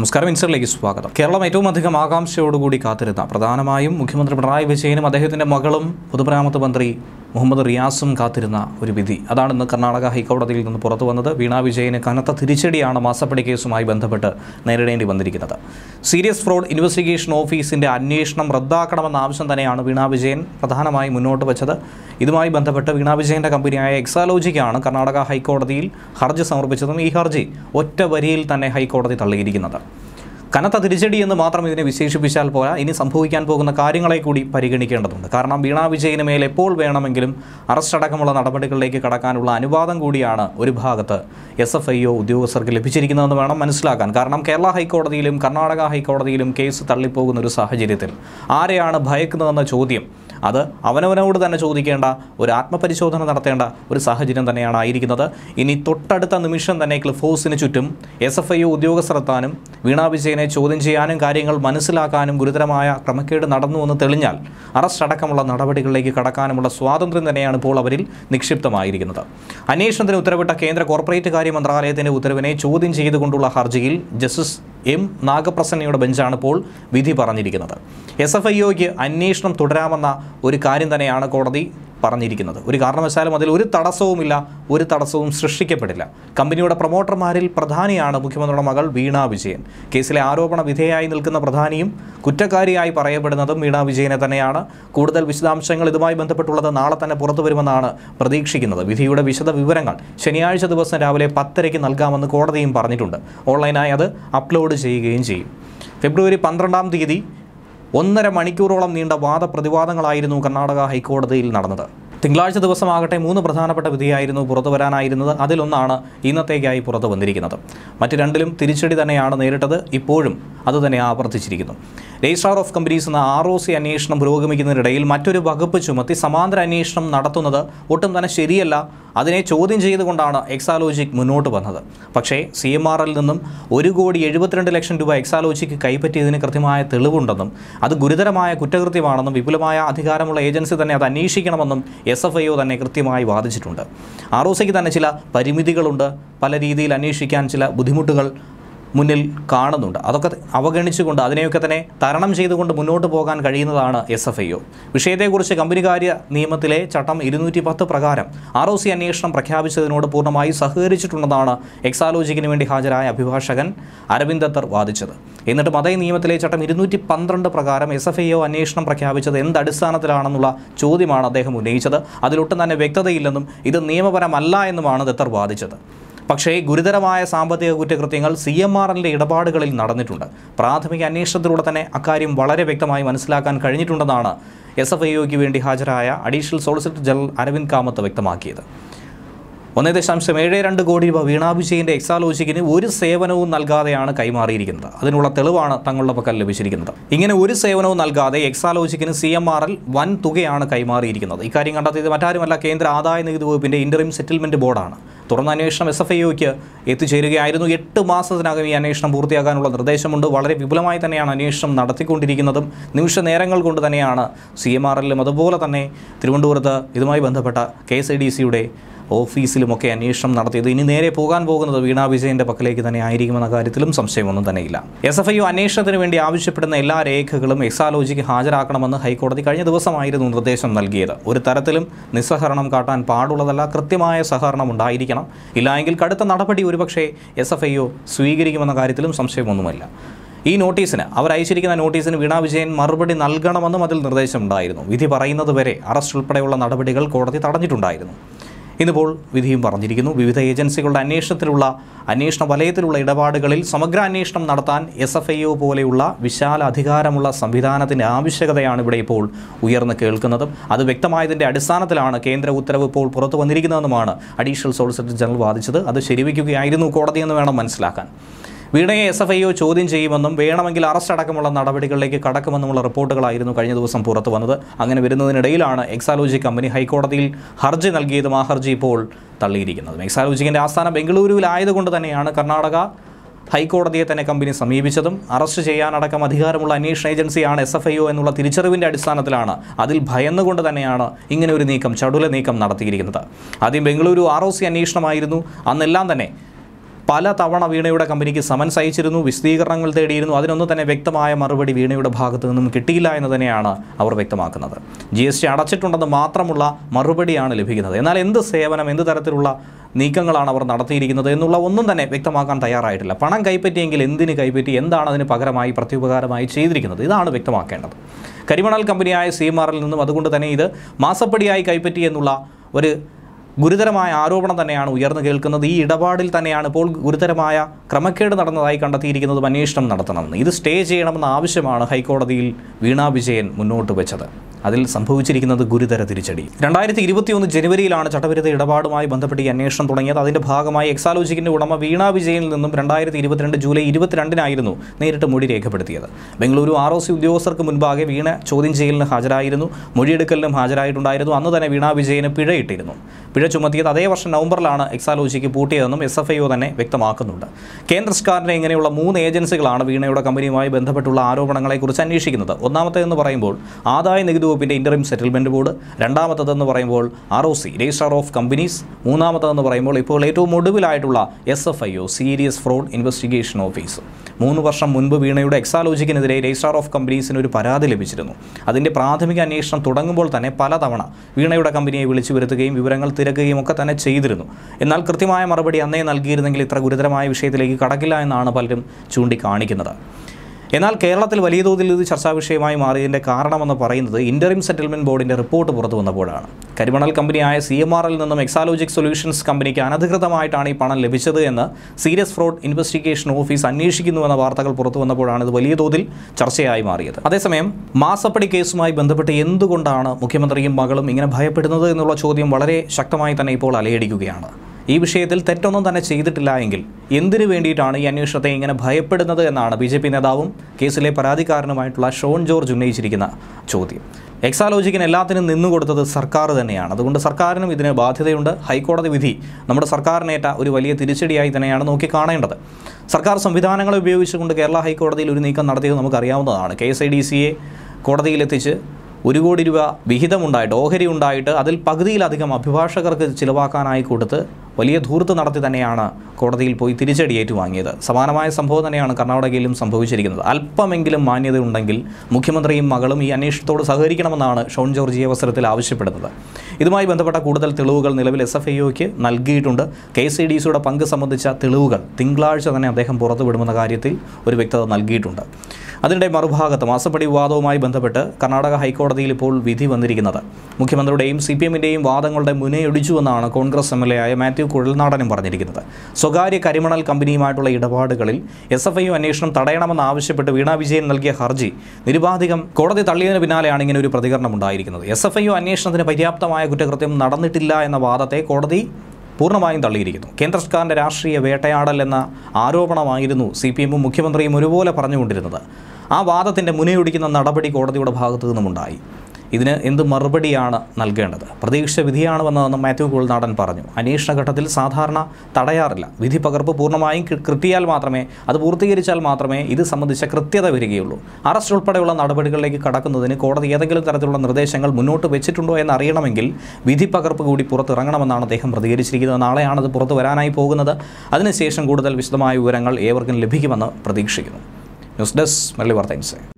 നമസ്കാരം, ഇൻസൈഡിലേക്ക് സ്വാഗതം. കേരളം ഏറ്റവും അധികം ആകാംക്ഷയോടുകൂടി കാത്തിരുന്ന, പ്രധാനമായും മുഖ്യമന്ത്രി പിണറായി വിജയനും അദ്ദേഹത്തിൻ്റെ മകളും പൊതുമരാമത്ത് മന്ത്രി മുഹമ്മദ് റിയാസും കാത്തിരുന്ന ഒരു വിധി. അതാണിന്ന് കർണാടക ഹൈക്കോടതിയിൽ നിന്ന് പുറത്തു വന്നത്. വീണ വിജയന് കനത്ത തിരിച്ചടിയാണ് മാസപ്പടി കേസുമായി ബന്ധപ്പെട്ട് നേരിടേണ്ടി വന്നിരിക്കുന്നത്. സീരിയസ് ഫ്രോഡ് ഇൻവെസ്റ്റിഗേഷൻ ഓഫീസിൻ്റെ അന്വേഷണം റദ്ദാക്കണമെന്ന ആവശ്യം തന്നെയാണ് വീണ വിജയൻ പ്രധാനമായി മുന്നോട്ട് വച്ചത്. ഇതുമായി ബന്ധപ്പെട്ട് വീണ വിജയൻ്റെ കമ്പനിയായ എക്സാലോജിക്കാണ് കർണാടക ഹൈക്കോടതിയിൽ ഹർജി സമർപ്പിച്ചതും ഈ ഹർജി ഒറ്റ വരിയിൽ തന്നെ ഹൈക്കോടതി തള്ളിയിരിക്കുന്നത്. കനത്ത തിരിച്ചടി എന്ന് മാത്രം ഇതിനെ വിശേഷിപ്പിച്ചാൽ പോരാ, ഇനി സംഭവിക്കാൻ പോകുന്ന കാര്യങ്ങളെ കൂടി പരിഗണിക്കേണ്ടതുണ്ട്. കാരണം വീണ വിജയന് മേൽ എപ്പോൾ വേണമെങ്കിലും അറസ്റ്റ് അടക്കമുള്ള നടപടികളിലേക്ക് കടക്കാനുള്ള അനുവാദം കൂടിയാണ് ഒരു ഭാഗത്ത് SFIO ഉദ്യോഗസ്ഥർക്ക് ലഭിച്ചിരിക്കുന്നതെന്ന് വേണം മനസ്സിലാക്കാൻ. കാരണം കേരള ഹൈക്കോടതിയിലും കർണാടക ഹൈക്കോടതിയിലും കേസ് തള്ളിപ്പോകുന്ന ഒരു സാഹചര്യത്തിൽ ആരെയാണ് ഭയക്കുന്നതെന്ന ചോദ്യം അത് അവനവനോട് തന്നെ ചോദിക്കേണ്ട, ഒരു ആത്മപരിശോധന നടത്തേണ്ട ഒരു സാഹചര്യം തന്നെയാണ് ആയിരിക്കുന്നത്. ഇനി തൊട്ടടുത്ത നിമിഷം തന്നെ ക്ലിഫ് ഹൗസിന് ചുറ്റും SFIO ഉദ്യോഗസ്ഥർ എത്താനും വീണ വിജയനെ ചോദ്യം ചെയ്യാനും കാര്യങ്ങൾ മനസ്സിലാക്കാനും ഗുരുതരമായ ക്രമക്കേട് നടന്നുവെന്ന് തെളിഞ്ഞാൽ അറസ്റ്റ് അടക്കമുള്ള നടപടികളിലേക്ക് കടക്കാനുമുള്ള സ്വാതന്ത്ര്യം തന്നെയാണ് ഇപ്പോൾ അവരിൽ നിക്ഷിപ്തമായിരിക്കുന്നത്. അന്വേഷണത്തിന് ഉത്തരവിട്ട കേന്ദ്ര കോർപ്പറേറ്റ് കാര്യ മന്ത്രാലയത്തിൻ്റെ ഉത്തരവിനെ ചോദ്യം ചെയ്തുകൊണ്ടുള്ള ഹർജിയിൽ ജസ്റ്റിസ് M. നാഗപ്രസന്നയുടെ ബെഞ്ചാണ് ഇപ്പോൾ വിധി പറഞ്ഞിരിക്കുന്നത്. SFIOയ്ക്ക് അന്വേഷണം തുടരാമെന്ന ഒരു കാര്യം തന്നെയാണ് കോടതി പറഞ്ഞിരിക്കുന്നത്. ഒരു കാരണവശാലും അതിൽ ഒരു തടസ്സവുമില്ല, ഒരു തടസ്സവും സൃഷ്ടിക്കപ്പെടില്ല. കമ്പനിയുടെ പ്രൊമോട്ടർമാരിൽ പ്രധാനിയാണ് മുഖ്യമന്ത്രിയുടെ മകൾ വീണ വിജയൻ. കേസിലെ ആരോപണ വിധേയമായി നിൽക്കുന്ന പ്രധാനിയും കുറ്റക്കാരിയായി പറയപ്പെടുന്നതും വീണ വിജയനെ തന്നെയാണ്. കൂടുതൽ വിശദാംശങ്ങൾ ഇതുമായി ബന്ധപ്പെട്ടുള്ളത് നാളെ തന്നെ പുറത്തു വരുമെന്നാണ് പ്രതീക്ഷിക്കുന്നത്. വിധിയുടെ വിശദ വിവരങ്ങൾ ശനിയാഴ്ച ദിവസം രാവിലെ 10:00 നൽകാമെന്ന് കോടതിയും പറഞ്ഞിട്ടുണ്ട്. ഓൺലൈനായി അത് അപ്ലോഡ് ചെയ്യുകയും ചെയ്യും. ഫെബ്രുവരി 12-ാം തീയതി 1.5 മണിക്കൂറോളം നീണ്ട വാദപ്രതിവാദങ്ങളായിരുന്നു കർണാടക ഹൈക്കോടതിയിൽ നടന്നത്. തിങ്കളാഴ്ച ദിവസമാകട്ടെ 3 പ്രധാനപ്പെട്ട വിധിയായിരുന്നു പുറത്തു വരാനായിരുന്നത്. അതിലൊന്നാണ് ഇന്നത്തേക്കായി പുറത്തു വന്നിരിക്കുന്നത്. മറ്റ് രണ്ടിലും തിരിച്ചടി തന്നെയാണ് നേരിട്ടത്. ഇപ്പോഴും അതുതന്നെ ആവർത്തിച്ചിരിക്കുന്നു. രജിസ്ട്രാർ ഓഫ് കമ്പനീസ് എന്ന ROC അന്വേഷണം പുരോഗമിക്കുന്നതിനിടയിൽ മറ്റൊരു വകുപ്പ് ചുമത്തി സമാന്തര അന്വേഷണം നടത്തുന്നത് ഒട്ടും തന്നെ ശരിയല്ല. അതിനെ ചോദ്യം ചെയ്തുകൊണ്ടാണ് എക്സാലോജിക് മുന്നോട്ട് വന്നത്. പക്ഷേ CMRL നിന്നും 1,72,00,000 രൂപ എക്സാലോജിക്ക് കൈപ്പറ്റിയതിന് കൃത്യമായ തെളിവുണ്ടെന്നും അത് ഗുരുതരമായ കുറ്റകൃത്യമാണെന്നും വിപുലമായ അധികാരമുള്ള ഏജൻസി തന്നെ അത് അന്വേഷിക്കണമെന്നും SFIO തന്നെ കൃത്യമായി വാദിച്ചിട്ടുണ്ട്. ROCക്ക് തന്നെ ചില പരിമിതികളുണ്ട്. പല രീതിയിൽ അന്വേഷിക്കാൻ ചില ബുദ്ധിമുട്ടുകൾ മുന്നിൽ കാണുന്നുണ്ട്. അതൊക്കെ അവഗണിച്ചുകൊണ്ട് അതിനെയൊക്കെ തന്നെ തരണം ചെയ്തുകൊണ്ട് മുന്നോട്ട് പോകാൻ കഴിയുന്നതാണ് SFIO. വിഷയത്തെക്കുറിച്ച് കമ്പനികാര്യ നിയമത്തിലെ ചട്ടം 210 പ്രകാരം ROC അന്വേഷണം പ്രഖ്യാപിച്ചതിനോട് പൂർണ്ണമായി സഹകരിച്ചിട്ടുണ്ടെന്നാണ് എക്സാലോജിക്കിന് വേണ്ടി ഹാജരായ അഭിഭാഷകൻ അരവിന്ദ് ദത്തർ വാദിച്ചത്. എന്നിട്ടും അതേ നിയമത്തിലെ ചട്ടം 212 പ്രകാരം SFIO അന്വേഷണം പ്രഖ്യാപിച്ചത് എന്തടിസ്ഥാനത്തിലാണെന്നുള്ള ചോദ്യമാണ് അദ്ദേഹം ഉന്നയിച്ചത്. അതിലൊട്ടും തന്നെ വ്യക്തതയില്ലെന്നും ഇത് നിയമപരമല്ല എന്നുമാണ് ദത്തർ വാദിച്ചത്. പക്ഷേ ഗുരുതരമായ സാമ്പത്തിക കുറ്റകൃത്യങ്ങൾ CMRLന്റെ ഇടപാടുകളിൽ നടന്നിട്ടുണ്ട്. പ്രാഥമിക അന്വേഷണത്തിലൂടെ തന്നെ അക്കാര്യം വളരെ വ്യക്തമായി മനസ്സിലാക്കാൻ കഴിഞ്ഞിട്ടുണ്ടെന്നാണ് SFIOയ്ക്ക് വേണ്ടി ഹാജരായ additional solicitor general Aravind Kamath വ്യക്തമാക്കിയത്. 1.72 കോടി രൂപ വീണ വിജയൻ്റെ എക്സാലോജിക്കിന് ഒരു സേവനവും നൽകാതെയാണ് കൈമാറിയിരിക്കുന്നത്. അതിനുള്ള തെളിവാണ് തങ്ങളുടെ പക്കൽ ലഭിച്ചിരിക്കുന്നത്. ഇങ്ങനെ ഒരു സേവനവും നൽകാതെ എക്സാലോജിക്കിന് CMRL വൻ തുകയാണ് കൈമാറിയിരിക്കുന്നത്. ഇക്കാര്യം കണ്ടെത്തിയത് മറ്റാരുമല്ല, കേന്ദ്ര ആദായ നികുതി വകുപ്പിൻ്റെ ഇൻ്ററിം സെറ്റിൽമെൻറ്റ് ബോർഡാണ്. തുടർന്ന് അന്വേഷണം SFIOയ്ക്ക് എത്തിച്ചേരുകയായിരുന്നു. 8 മാസത്തിനകം ഈ അന്വേഷണം പൂർത്തിയാക്കാനുള്ള നിർദ്ദേശമുണ്ട്. വളരെ വിപുലമായി തന്നെയാണ് അന്വേഷണം നടത്തിക്കൊണ്ടിരിക്കുന്നതും. നിമിഷ നേരങ്ങൾ കൊണ്ട് തന്നെയാണ് CMRLലും അതുപോലെ തന്നെ തിരുവനന്തപുരത്ത് ഇതുമായി ബന്ധപ്പെട്ട KSIDCയുടെ ഓഫീസിലുമൊക്കെ അന്വേഷണം നടത്തിയത്. ഇനി നേരെ പോകാൻ പോകുന്നത് വീണ വിജയൻ്റെ പക്കലേക്ക് തന്നെ ആയിരിക്കുമെന്ന കാര്യത്തിലും സംശയമൊന്നും തന്നെയില്ല. SFIO അന്വേഷണത്തിന് വേണ്ടി ആവശ്യപ്പെടുന്ന എല്ലാ രേഖകളും എക്സാലോജിക്ക് ഹാജരാക്കണമെന്ന് ഹൈക്കോടതി കഴിഞ്ഞ ദിവസമായിരുന്നു നിർദ്ദേശം നൽകിയത്. ഒരു തരത്തിലും നിസ്സഹകരണം കാട്ടാൻ പാടുള്ളതല്ല, കൃത്യമായ സഹകരണം ഉണ്ടായിരിക്കണം. ഇല്ലായെങ്കിൽ കടുത്ത നടപടി ഒരുപക്ഷെ SFIO സ്വീകരിക്കുമെന്ന കാര്യത്തിലും സംശയമൊന്നുമില്ല. ഈ നോട്ടീസിന് അവർ അയച്ചിരിക്കുന്ന നോട്ടീസിന് വീണ വിജയൻ മറുപടി നൽകണമെന്നും അതിൽ നിർദ്ദേശമുണ്ടായിരുന്നു. വിധി പറയുന്നത് വരെ അറസ്റ്റ് ഉൾപ്പെടെയുള്ള നടപടികൾ കോടതി തടഞ്ഞിട്ടുണ്ടായിരുന്നു. ഇന്നിപ്പോൾ വിധിയും പറഞ്ഞിരിക്കുന്നു. വിവിധ ഏജൻസികളുടെ അന്വേഷണ വലയത്തിലുള്ള ഇടപാടുകളിൽ സമഗ്ര അന്വേഷണം നടത്താൻ SFIO പോലെയുള്ള വിശാല അധികാരമുള്ള സംവിധാനത്തിൻ്റെ ആവശ്യകതയാണ് ഇവിടെ ഇപ്പോൾ ഉയർന്നു കേൾക്കുന്നതും. അത് വ്യക്തമായതിൻ്റെ അടിസ്ഥാനത്തിലാണ് കേന്ദ്ര ഉത്തരവ് ഇപ്പോൾ പുറത്തു വന്നിരിക്കുന്നതെന്നുമാണ് അഡീഷണൽ സോളിസിറ്റർ ജനറൽ വാദിച്ചത്. അത് ശരിവയ്ക്കുകയായിരുന്നു കോടതിയെന്ന് വേണം മനസ്സിലാക്കാൻ. വീണയെ SFIO ചോദ്യം ചെയ്യുമെന്നും വേണമെങ്കിൽ അറസ്റ്റ് അടക്കമുള്ള നടപടികളിലേക്ക് കടക്കുമെന്നുമുള്ള റിപ്പോർട്ടുകളായിരുന്നു കഴിഞ്ഞ ദിവസം പുറത്തു വന്നത്. അങ്ങനെ വരുന്നതിനിടയിലാണ് എക്സാലോജി കമ്പനി ഹൈക്കോടതിയിൽ ഹർജി നൽകിയതും ആ ഹർജി ഇപ്പോൾ തള്ളിയിരിക്കുന്നതും. എക്സാലോജിക്കിൻ്റെ ആസ്ഥാനം ബംഗളൂരുവിലായതുകൊണ്ട് തന്നെയാണ് കർണാടക ഹൈക്കോടതിയെ തന്നെ കമ്പനി സമീപിച്ചതും. അറസ്റ്റ് ചെയ്യാനടക്കം അധികാരമുള്ള അന്വേഷണ ഏജൻസിയാണ് SFIO എന്നുള്ള തിരിച്ചറിവിൻ്റെ അടിസ്ഥാനത്തിലാണ്, അതിൽ ഭയന്നുകൊണ്ട് തന്നെയാണ് ഇങ്ങനെ ഒരു നീക്കം, ചടുല നീക്കം നടത്തിയിരിക്കുന്നത്. ആദ്യം ബംഗളൂരു ROC അന്വേഷണമായിരുന്നു. അന്നെല്ലാം തന്നെ പല തവണ വീണയുടെ കമ്പനിക്ക് സമൻസ് അയച്ചിരുന്നു, വിശദീകരണങ്ങൾ തേടിയിരുന്നു. അതിനൊന്നും തന്നെ വ്യക്തമായ മറുപടി വീണയുടെ ഭാഗത്തു നിന്നും കിട്ടിയില്ല എന്ന് തന്നെയാണ് അവർ വ്യക്തമാക്കുന്നത്. GST അടച്ചിട്ടുണ്ടെന്ന് മാത്രമുള്ള മറുപടിയാണ് ലഭിക്കുന്നത്. എന്നാൽ എന്ത് സേവനം, എന്ത് തരത്തിലുള്ള നീക്കങ്ങളാണ് അവർ നടത്തിയിരിക്കുന്നത് എന്നുള്ള ഒന്നും തന്നെ വ്യക്തമാക്കാൻ തയ്യാറായിട്ടില്ല. പണം കൈപ്പറ്റിയെങ്കിൽ എന്തിന് കൈപ്പറ്റി, എന്താണ് അതിന് പകരമായി പ്രത്യുപകാരമായി ചെയ്തിരിക്കുന്നത്, ഇതാണ് വ്യക്തമാക്കേണ്ടത്. കരിമണൽ കമ്പനിയായ CMRൽ നിന്നും അതുകൊണ്ട് തന്നെ ഇത് മാസപ്പടിയായി കൈപ്പറ്റി എന്നുള്ള ഒരു ഗുരുതരമായ ആരോപണം തന്നെയാണ് ഉയർന്നു കേൾക്കുന്നത്. ഈ ഇടപാടിൽ തന്നെയാണ് ഇപ്പോൾ ഗുരുതരമായ ക്രമക്കേട് നടന്നതായി കണ്ടെത്തിയിരിക്കുന്നതും അന്വേഷണം നടത്തണമെന്ന്. ഇത് സ്റ്റേ ചെയ്യണമെന്ന ആവശ്യമാണ് ഹൈക്കോടതിയിൽ വീണ വിജയൻ മുന്നോട്ട് വെച്ചത്. അതിൽ സംഭവിച്ചിരിക്കുന്നത് ഗുരുതര തിരിച്ചടി. 2021 ജനുവരിയിലാണ് ചട്ടവിരുദ്ധ ഇടപാടുമായി ബന്ധപ്പെട്ട് ഈ അന്വേഷണം തുടങ്ങിയത്. അതിൻ്റെ ഭാഗമായി എക്സാലോജിക്കിൻ്റെ ഉടമ വീണ വിജയനിൽ നിന്നും 2022 ജൂലൈ 22-നായിരുന്നു നേരിട്ട് മൊഴി രേഖപ്പെടുത്തിയത്. ബംഗളൂരു ROC ഉദ്യോഗസ്ഥർക്ക് മുൻപാകെ വീണ ചോദ്യം ചെയ്യലിന് ഹാജരായിരുന്നു, മൊഴിയെടുക്കലിനും ഹാജരായിട്ടുണ്ടായിരുന്നു. അന്ന് തന്നെ വീണ വിജയന് പിഴയിട്ടിരുന്നു. പിഴ ചുമത്തിയത് അതേ വർഷം നവംബറിലാണ് എക്സാലോജിക്ക് പൂട്ടിയതെന്നും SFIO തന്നെ വ്യക്തമാക്കുന്നുണ്ട്. കേന്ദ്ര സർക്കാരിനെ ഇങ്ങനെയുള്ള 3 ഏജൻസികളാണ് വീണയുടെ കമ്പനിയുമായി ബന്ധപ്പെട്ടുള്ള ആരോപണങ്ങളെക്കുറിച്ച് അന്വേഷിക്കുന്നത്. ഒന്നാമത്തേതെന്ന് പറയുമ്പോൾ ആദായ നികുതി വകുപ്പിൻ്റെ ഇൻ്ററിം സെറ്റിൽമെൻറ്റ് ബോർഡ്, രണ്ടാമത്തേതെന്ന് പറയുമ്പോൾ ROC രജിസ്ട്രാർ ഓഫ് കമ്പനീസ്, മൂന്നാമത്തേതെന്ന് പറയുമ്പോൾ ഇപ്പോൾ ഏറ്റവും ഒടുവിലായിട്ടുള്ള SFIO serious fraud investigation office. 3 വർഷം മുൻപ് വീണയുടെ എക്സാലോജിക്കിനെതിരെ രജിസ്ട്രാർ ഓഫ് കമ്പനീസിന് ഒരു പരാതി ലഭിച്ചിരുന്നു. അതിൻ്റെ പ്രാഥമിക അന്വേഷണം തുടങ്ങുമ്പോൾ തന്നെ പലതവണ വീണയുടെ കമ്പനിയെ വിളിച്ചു വരുത്തുകയും വിവരങ്ങൾ തിരക്കുകയും ഒക്കെ തന്നെ ചെയ്തിരുന്നു. എന്നാൽ കൃത്യമായ മറുപടി അന്നേ നൽകിയിരുന്നെങ്കിൽ ഇത്ര ഗുരുതരമായ വിഷയത്തിലേക്ക് കടക്കില്ല എന്നാണ് പലരും ചൂണ്ടിക്കാണിക്കുന്നത്. എന്നാൽ കേരളത്തിൽ വലിയ തോതിൽ ഇത് ചർച്ചാ വിഷയമായി മാറിയതിൻ്റെ കാരണമെന്ന് പറയുന്നത് ഇൻ്ററിം സെറ്റിൽമെൻറ്റ് ബോർഡിൻ്റെ റിപ്പോർട്ട് പുറത്തു വന്നപ്പോഴാണ്. കരിമണൽ കമ്പനിയായ CMRൽ നിന്നും എക്സാലോജിക് സൊല്യൂഷൻസ് കമ്പനിക്ക് അനധികൃതമായിട്ടാണ് ഈ പണം ലഭിച്ചത് എന്ന് സീരിയസ് ഫ്രോഡ് ഇൻവെസ്റ്റിഗേഷൻ ഓഫീസ് അന്വേഷിക്കുന്നുവെന്ന വാർത്തകൾ പുറത്തു വന്നപ്പോഴാണ് ഇത് വലിയ തോതിൽ ചർച്ചയായി മാറിയത്. അതേസമയം മാസപ്പടി കേസുമായി ബന്ധപ്പെട്ട് എന്തുകൊണ്ടാണ് മുഖ്യമന്ത്രിയും മകളും ഇങ്ങനെ ഭയപ്പെടുന്നത് എന്നുള്ള ചോദ്യം വളരെ ശക്തമായി തന്നെ ഇപ്പോൾ അലയടിക്കുകയാണ്. ഈ വിഷയത്തിൽ തെറ്റൊന്നും തന്നെ ചെയ്തിട്ടില്ല എങ്കിൽ എന്തിനു വേണ്ടിയിട്ടാണ് ഈ അന്വേഷണത്തെ ഇങ്ങനെ ഭയപ്പെടുന്നത് എന്നാണ് BJP നേതാവും കേസിലെ പരാതിക്കാരനുമായിട്ടുള്ള ഷോൺ ജോർജ് ഉന്നയിച്ചിരിക്കുന്ന ചോദ്യം. എക്സാലോജിക്കിന് എല്ലാത്തിനും നിന്നുകൊടുത്തത് സർക്കാർ തന്നെയാണ്. അതുകൊണ്ട് സർക്കാരിനും ഇതിന് ബാധ്യതയുണ്ട്. ഹൈക്കോടതി വിധി നമ്മുടെ സർക്കാരിനേറ്റ ഒരു വലിയ തിരിച്ചടിയായി തന്നെയാണ് നോക്കിക്കാണേണ്ടത്. സർക്കാർ സംവിധാനങ്ങളെ ഉപയോഗിച്ചുകൊണ്ട് കേരള ഹൈക്കോടതിയിൽ ഒരു നീക്കം നടത്തിയത് നമുക്കറിയാവുന്നതാണ്. KSIDCയെ കോടതിയിലെത്തിച്ച് 1 കോടി രൂപ വിഹിതമുണ്ടായിട്ട്, ഓഹരി ഉണ്ടായിട്ട് അതിൽ പകുതിയിലധികം അഭിഭാഷകർക്ക് ചിലവാക്കാനായി കൊടുത്ത് വലിയ ധൂർത്ത് നടത്തി തന്നെയാണ് കോടതിയിൽ പോയി തിരിച്ചടി ഏറ്റുവാങ്ങിയത്. സമാനമായ സംഭവം തന്നെയാണ് കർണാടകയിലും സംഭവിച്ചിരിക്കുന്നത്. അല്പമെങ്കിലും മാന്യത ഉണ്ടെങ്കിൽ മുഖ്യമന്ത്രിയും മകളും ഈ അന്വേഷണത്തോട് സഹകരിക്കണമെന്നാണ് ഷോൺ ജോർജ് ഈ അവസരത്തിൽ ആവശ്യപ്പെടുന്നത്. ഇതുമായി ബന്ധപ്പെട്ട കൂടുതൽ തെളിവുകൾ നിലവിൽ SFIOയ്ക്ക് നൽകിയിട്ടുണ്ട്. KSIDCയുടെ പങ്ക് സംബന്ധിച്ച തെളിവുകൾ തിങ്കളാഴ്ച തന്നെ അദ്ദേഹം പുറത്തുവിടുമെന്ന കാര്യത്തിൽ ഒരു വ്യക്തത നൽകിയിട്ടുണ്ട്. അതിൻ്റെ മറുഭാഗത്ത് മാസപ്പടി വിവാദവുമായി ബന്ധപ്പെട്ട് കർണാടക ഹൈക്കോടതിയിൽ ഇപ്പോൾ വിധി വന്നിരിക്കുന്നത് മുഖ്യമന്ത്രിയുടെയും CPMൻ്റെയും വാദങ്ങളുടെ മുനയൊടിച്ചുവെന്നാണ് കോൺഗ്രസ് MLA ആയ മാത്യു കുഴൽനാടനും പറഞ്ഞിരിക്കുന്നത്. സ്വകാര്യ കരിമണൽ കമ്പനിയുമായിട്ടുള്ള ഇടപാടുകളിൽ SFIO അന്വേഷണം തടയണമെന്നാവശ്യപ്പെട്ട് വീണ വിജയൻ നൽകിയ ഹർജി നിരുപാധികം കോടതി തള്ളിയതിന് പിന്നാലെയാണ് ഇങ്ങനെ ഒരു പ്രതികരണം ഉണ്ടായിരിക്കുന്നത്. SFIO അന്വേഷണത്തിന് പര്യാപ്തമായ കുറ്റകൃത്യം നടന്നിട്ടില്ല എന്ന വാദത്തെ കോടതി പൂർണ്ണമായും തള്ളിയിരിക്കുന്നു. കേന്ദ്ര സർക്കാരിൻ്റെ രാഷ്ട്രീയ വേട്ടയാടൽ എന്ന ആരോപണമായിരുന്നു CPMഉം മുഖ്യമന്ത്രിയും ഒരുപോലെ പറഞ്ഞുകൊണ്ടിരുന്നത്. ആ വാദത്തിൻ്റെ മുനയൊടിക്കുന്ന നടപടി കോടതിയുടെ ഭാഗത്തു നിന്നുമുണ്ടായി. ഇതിന് എന്ത് മറുപടിയാണ് നൽകേണ്ടത്? പ്രതീക്ഷിച്ച വിധിയാണ് വന്നതെന്ന് മാത്യു കുഴൽനാടൻ പറഞ്ഞു. അന്വേഷണ ഘട്ടത്തിൽ സാധാരണ തടയാറില്ല. വിധി പകർപ്പ് പൂർണ്ണമായും കിട്ടിയാൽ മാത്രമേ, അത് പൂർത്തീകരിച്ചാൽ മാത്രമേ ഇത് സംബന്ധിച്ച കൃത്യത വരികയുള്ളൂ. അറസ്റ്റ് ഉൾപ്പെടെയുള്ള നടപടികളിലേക്ക് കടക്കുന്നതിന് കോടതി ഏതെങ്കിലും തരത്തിലുള്ള നിർദ്ദേശങ്ങൾ മുന്നോട്ട് വെച്ചിട്ടുണ്ടോ എന്നറിയണമെങ്കിൽ വിധി പകർപ്പ് കൂടി പുറത്തിറങ്ങണമെന്നാണ് അദ്ദേഹം പ്രതികരിച്ചിരിക്കുന്നത്. നാളെയാണത് പുറത്തു വരാനായി പോകുന്നത്. അതിനുശേഷം കൂടുതൽ വിശദമായ വിവരങ്ങൾ ഏവർക്കും ലഭിക്കുമെന്ന് പ്രതീക്ഷിക്കുന്നു. ന്യൂസ് ഡെസ്ക് മലയാളി വാർത്ത ഇൻസൈഡ്.